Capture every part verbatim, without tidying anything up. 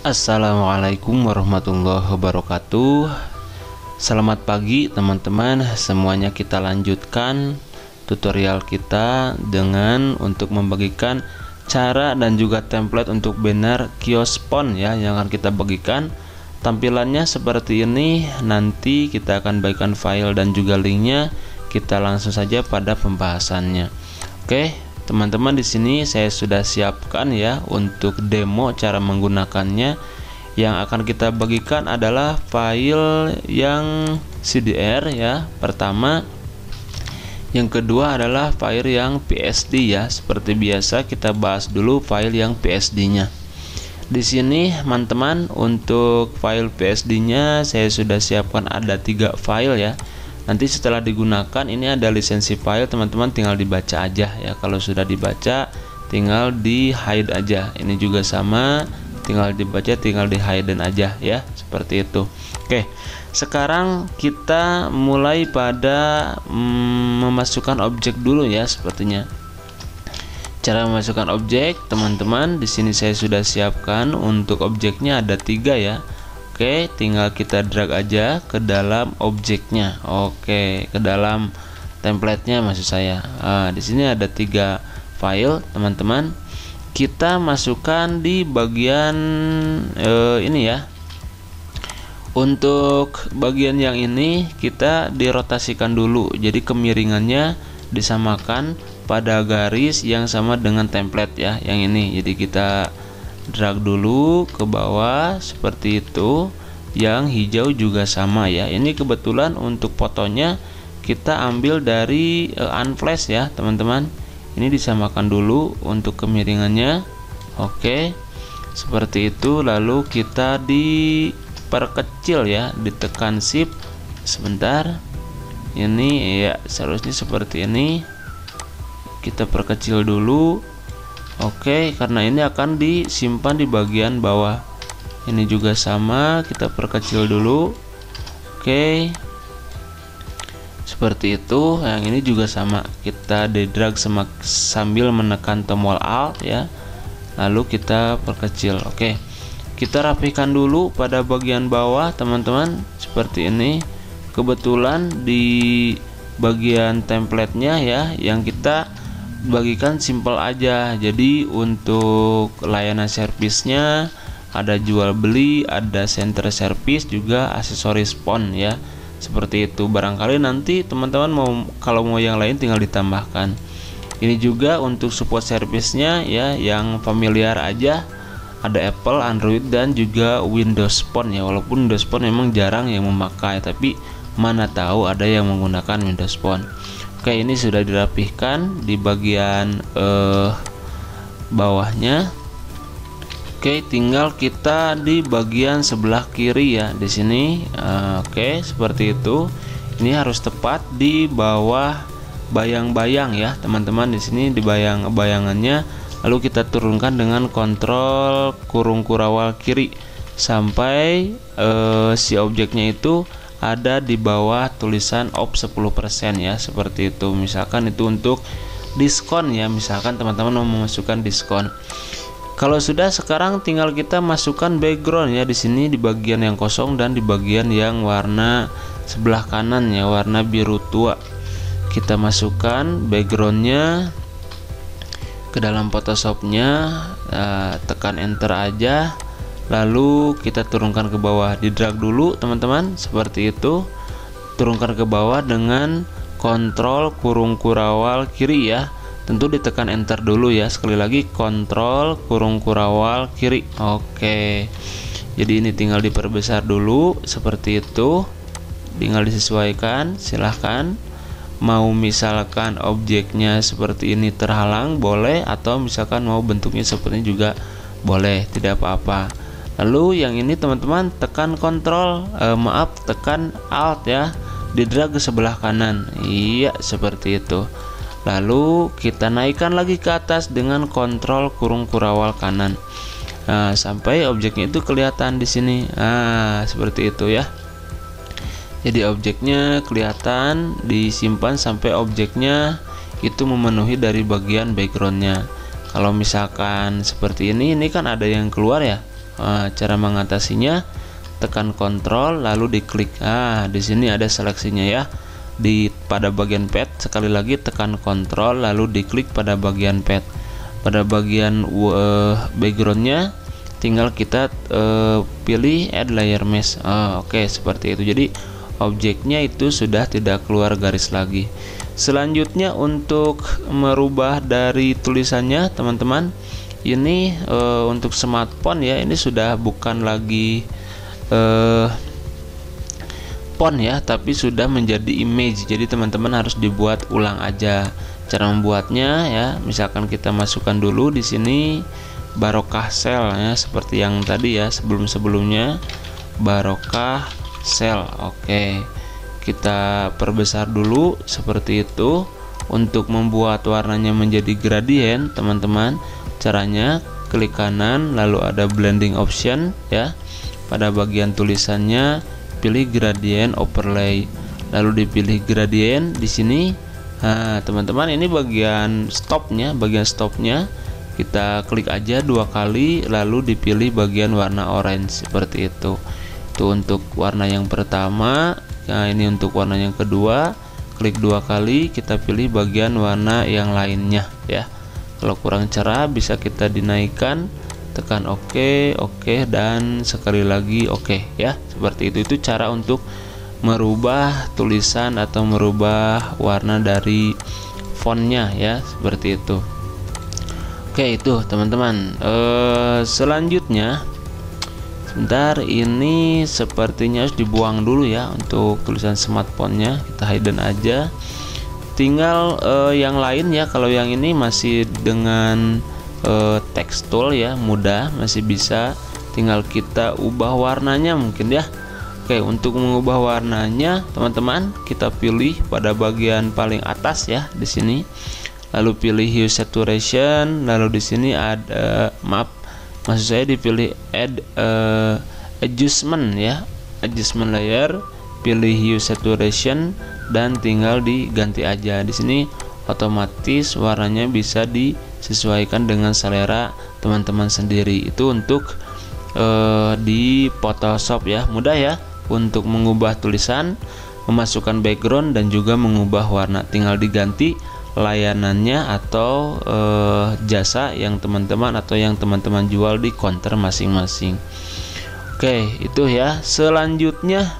Assalamualaikum warahmatullahi wabarakatuh. Selamat pagi teman-teman. Semuanya kita lanjutkan tutorial kita dengan untuk membagikan cara dan juga template untuk banner kios pon ya, yang akan kita bagikan. Tampilannya seperti ini. Nanti kita akan bagikan file dan juga linknya. Kita langsung saja pada pembahasannya. Oke, teman-teman, di sini saya sudah siapkan ya untuk demo cara menggunakannya. Yang akan kita bagikan adalah file yang C D R ya, pertama. Yang kedua adalah file yang P S D ya. Seperti biasa kita bahas dulu file yang P S D-nya. Di sini teman-teman, untuk file P S D-nya saya sudah siapkan ada tiga file ya. Nanti setelah digunakan ini ada lisensi file, teman-teman tinggal dibaca aja ya. Kalau sudah dibaca tinggal di hide aja. Ini juga sama, tinggal dibaca tinggal di hide aja ya, seperti itu. Oke, sekarang kita mulai pada mm, memasukkan objek dulu ya, sepertinya. Cara memasukkan objek, teman-teman, di sini saya sudah siapkan untuk objeknya ada tiga ya. Oke, tinggal kita drag aja ke dalam objeknya. Oke, ke dalam template-nya maksud saya. Nah, di sini ada tiga file, teman-teman. Kita masukkan di bagian eh, ini ya. Untuk bagian yang ini kita dirotasikan dulu. Jadi kemiringannya disamakan pada garis yang sama dengan template ya, yang ini. Jadi kita drag dulu ke bawah seperti itu. Yang hijau juga sama ya. Ini kebetulan untuk fotonya kita ambil dari uh, unflash ya, teman-teman. Ini disamakan dulu untuk kemiringannya. Oke, seperti itu. Lalu kita diperkecil ya, ditekan shift sebentar. Ini ya, seharusnya seperti ini. Kita perkecil dulu. Oke, karena ini akan disimpan di bagian bawah. Ini juga sama, kita perkecil dulu. Oke, seperti itu. Yang ini juga sama, kita di drag sambil menekan tombol Alt ya, lalu kita perkecil. Oke, kita rapikan dulu pada bagian bawah, teman-teman, seperti ini. Kebetulan di bagian template-nya ya, yang kita bagikan simple aja. Jadi untuk layanan servisnya ada jual beli, ada center service, juga aksesoris pon ya. Seperti itu. Barangkali nanti teman-teman mau, kalau mau yang lain tinggal ditambahkan. Ini juga untuk support service-nya ya, yang familiar aja. Ada Apple, Android, dan juga Windows Phone ya. Walaupun Windows Phone memang jarang yang memakai, tapi mana tahu ada yang menggunakan Windows Phone. Oke, ini sudah dirapihkan di bagian eh, bawahnya. Oke, tinggal kita di bagian sebelah kiri ya, di sini. Uh, Oke, seperti itu. Ini harus tepat di bawah bayang-bayang ya, teman-teman. Di sini di bayang-bayangannya, lalu kita turunkan dengan kontrol kurung kurawal kiri sampai uh, si objeknya itu ada di bawah tulisan off sepuluh persen ya, seperti itu. Misalkan itu untuk diskon ya, misalkan teman-teman mau memasukkan diskon. Kalau sudah, sekarang tinggal kita masukkan background ya, di sini di bagian yang kosong dan di bagian yang warna sebelah kanan ya, warna biru tua. Kita masukkan backgroundnya ke dalam Photoshopnya, uh, tekan enter aja, lalu kita turunkan ke bawah, di drag dulu teman-teman, seperti itu. Turunkan ke bawah dengan kontrol kurung kurawal kiri ya. Tentu ditekan enter dulu ya. Sekali lagi, kontrol kurung kurawal kiri. Oke, jadi ini tinggal diperbesar dulu seperti itu. Tinggal disesuaikan, silahkan. Mau misalkan objeknya seperti ini terhalang boleh, atau misalkan mau bentuknya seperti ini juga boleh, tidak apa-apa. Lalu yang ini teman-teman tekan kontrol eh, maaf tekan alt ya, di drag ke sebelah kanan. Iya, seperti itu. Lalu kita naikkan lagi ke atas dengan kontrol kurung kurawal kanan. Nah, sampai objeknya itu kelihatan di sini. Nah, seperti itu ya. Jadi objeknya kelihatan, disimpan sampai objeknya itu memenuhi dari bagian backgroundnya. Kalau misalkan seperti ini, ini kan ada yang keluar ya. Nah, cara mengatasinya tekan kontrol lalu diklik. Ah, di sini ada seleksinya ya. Di pada bagian pad sekali lagi tekan kontrol lalu diklik pada bagian pad. Pada bagian uh, backgroundnya tinggal kita uh, pilih add layer mesh. Oh, oke okay, seperti itu. Jadi objeknya itu sudah tidak keluar garis lagi. Selanjutnya untuk merubah dari tulisannya teman-teman, ini uh, untuk smartphone ya, ini sudah bukan lagi uh, font ya, tapi sudah menjadi image. Jadi teman-teman harus dibuat ulang aja. Cara membuatnya ya, misalkan kita masukkan dulu di sini barokah cell ya, seperti yang tadi ya sebelum-sebelumnya barokah cell. Oke, kita perbesar dulu seperti itu. Untuk membuat warnanya menjadi gradient teman-teman, caranya klik kanan lalu ada blending option ya. Pada bagian tulisannya pilih gradient overlay lalu dipilih gradient di sini. Nah teman-teman, ini bagian stopnya, bagian stopnya kita klik aja dua kali lalu dipilih bagian warna orange seperti itu. Itu untuk warna yang pertama. Nah ini untuk warna yang kedua, klik dua kali kita pilih bagian warna yang lainnya ya. Kalau kurang cerah bisa kita dinaikkan, tekan OK, OK, dan sekali lagi OK ya. Seperti itu. Itu cara untuk merubah tulisan atau merubah warna dari fontnya ya, seperti itu. Oke, itu teman-teman. Eh, selanjutnya sebentar, ini sepertinya harus dibuang dulu ya untuk tulisan smartphone-nya, kita hidden aja. Tinggal eh, yang lain ya. Kalau yang ini masih dengan eh, text tool ya, mudah, masih bisa. Tinggal kita ubah warnanya mungkin ya. Oke, untuk mengubah warnanya teman-teman, kita pilih pada bagian paling atas ya di sini. Lalu pilih hue saturation, lalu di sini ada maaf, maksud saya dipilih add uh, adjustment ya, adjustment layer, pilih hue saturation dan tinggal diganti aja. Di sini otomatis warnanya bisa disesuaikan dengan selera teman-teman sendiri. Itu untuk uh, di Photoshop ya, mudah ya untuk mengubah tulisan, memasukkan background dan juga mengubah warna. Tinggal diganti layanannya atau eh, jasa yang teman-teman atau yang teman-teman jual di counter masing-masing. Oke, itu ya. Selanjutnya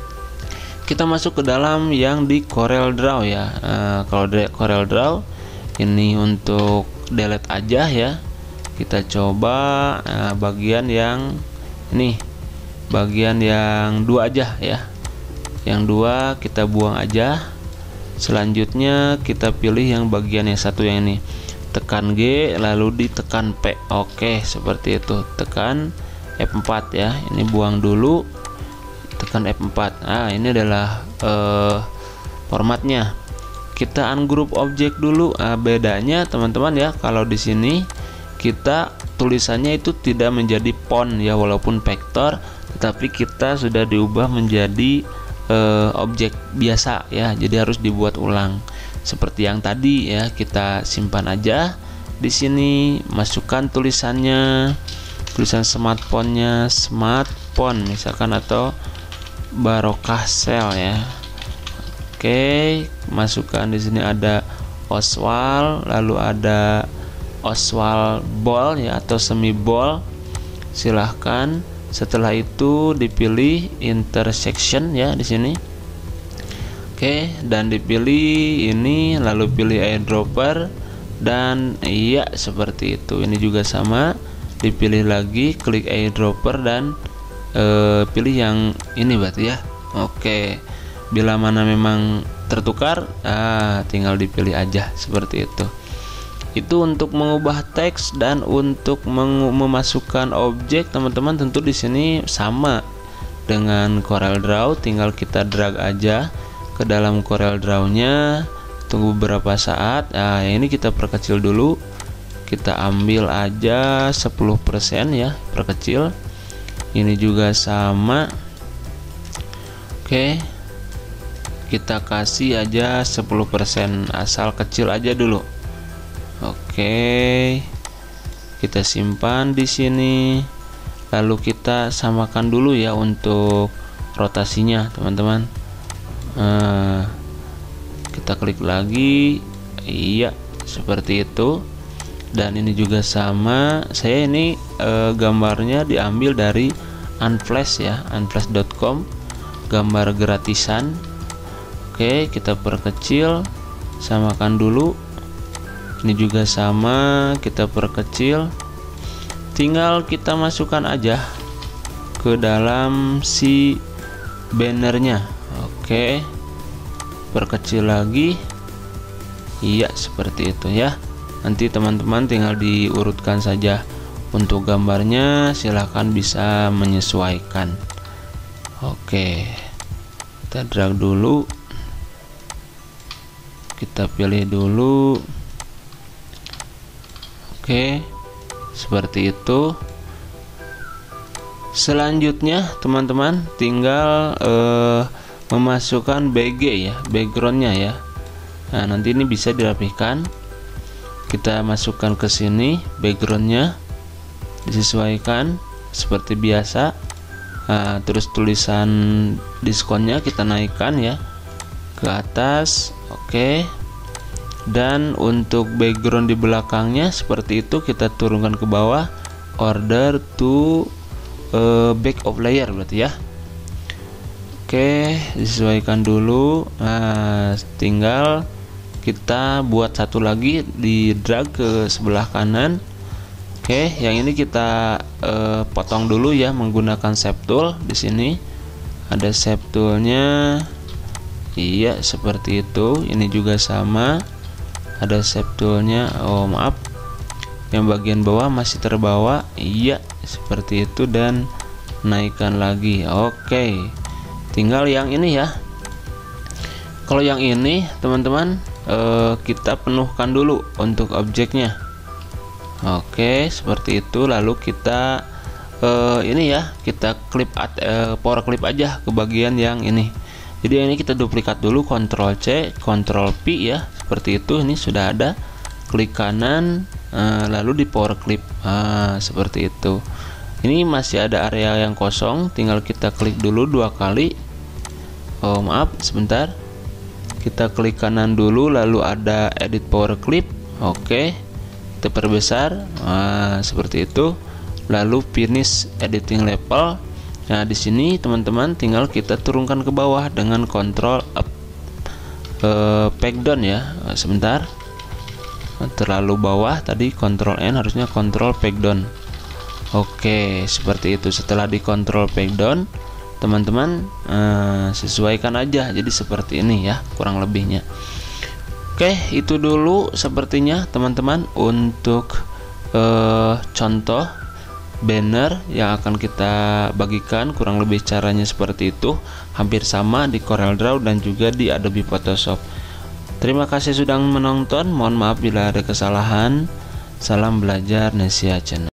kita masuk ke dalam yang di Corel Draw ya. Nah, kalau di Corel Draw ini untuk delete aja ya. Kita coba nah, bagian yang ini, bagian yang dua aja ya. Yang dua kita buang aja. Selanjutnya kita pilih yang bagian yang satu yang ini, tekan G lalu ditekan P. Oke, seperti itu. Tekan F empat ya, ini buang dulu, tekan F empat. Nah ini adalah eh, formatnya. Kita ungroup objek dulu. Nah, bedanya teman-teman ya, kalau di sini kita tulisannya itu tidak menjadi font ya, walaupun vektor, tetapi kita sudah diubah menjadi Uh, objek biasa ya, jadi harus dibuat ulang seperti yang tadi ya. Kita simpan aja di sini, masukkan tulisannya, tulisan smartphone-nya, smartphone misalkan, atau barokah cell ya. Oke, masukkan di sini ada Oswald, lalu ada Oswald ball ya atau semi ball, silahkan. Setelah itu dipilih intersection ya di sini. Oke, dan dipilih ini, lalu pilih eyedropper dan iya seperti itu. Ini juga sama, dipilih lagi, klik eyedropper dan e, pilih yang ini berarti ya. Oke, bila mana memang tertukar, ah, tinggal dipilih aja seperti itu. Itu untuk mengubah teks. Dan untuk memasukkan objek teman-teman, tentu di sini sama dengan Corel Draw, tinggal kita drag aja ke dalam Corel Draw-nya, tunggu beberapa saat. Nah ini kita perkecil dulu, kita ambil aja sepuluh persen ya, perkecil. Ini juga sama. Oke, kita kasih aja sepuluh persen, asal kecil aja dulu. Oke, kita simpan di sini. lalu kita samakan dulu ya untuk rotasinya teman-teman. Nah, kita klik lagi, iya seperti itu. Dan ini juga sama, saya ini e, gambarnya diambil dari Unflash ya, unflash dot com, gambar gratisan. Oke, kita perkecil, samakan dulu. Ini juga sama, kita perkecil, tinggal kita masukkan aja ke dalam si bannernya. Oke, perkecil lagi, iya seperti itu ya. Nanti teman-teman tinggal diurutkan saja untuk gambarnya, silahkan bisa menyesuaikan. Oke, kita drag dulu, kita pilih dulu. Oke, seperti itu. Selanjutnya teman-teman tinggal eh, memasukkan B G ya, backgroundnya ya. Nah, nanti ini bisa dirapihkan. Kita masukkan ke sini backgroundnya, disesuaikan seperti biasa. Nah, terus tulisan diskonnya kita naikkan ya ke atas. Oke, dan untuk background di belakangnya seperti itu kita turunkan ke bawah, order to uh, back of layer berarti ya. Oke, disesuaikan dulu. Nah, tinggal kita buat satu lagi, di drag ke sebelah kanan. Oke, yang ini kita eh, potong dulu ya menggunakan shape tool. Di sini ada shape toolnya, iya seperti itu. Ini juga sama, ada shape toolnya. Oh maaf, yang bagian bawah masih terbawa, iya seperti itu, dan naikkan lagi. Oke, tinggal yang ini ya. Kalau yang ini teman-teman, Uh, kita penuhkan dulu untuk objeknya. Oke, seperti itu. Lalu kita uh, ini ya, kita klip at, uh, power clip aja ke bagian yang ini. Jadi ini kita duplikat dulu, Ctrl C, Ctrl P ya, seperti itu. Ini sudah ada. Klik kanan, uh, lalu di power clip. Uh, seperti itu. Ini masih ada area yang kosong, tinggal kita klik dulu dua kali. Oh maaf, sebentar. Kita klik kanan dulu, lalu ada edit power clip. Oke, kita perbesar. Nah, seperti itu. Lalu finish editing level. Nah, di sini teman-teman tinggal kita turunkan ke bawah dengan Ctrl up, eh, pack down ya. Sebentar, terlalu bawah tadi, Ctrl N, harusnya Ctrl pack down. Oke, seperti itu. Setelah di Ctrl pack down, teman-teman eh, sesuaikan aja jadi seperti ini ya kurang lebihnya. Oke, itu dulu sepertinya teman-teman untuk eh, contoh banner yang akan kita bagikan. Kurang lebih caranya seperti itu, hampir sama di CorelDRAW dan juga di Adobe Photoshop. Terima kasih sudah menonton, mohon maaf bila ada kesalahan. Salam belajar Nesia Channel.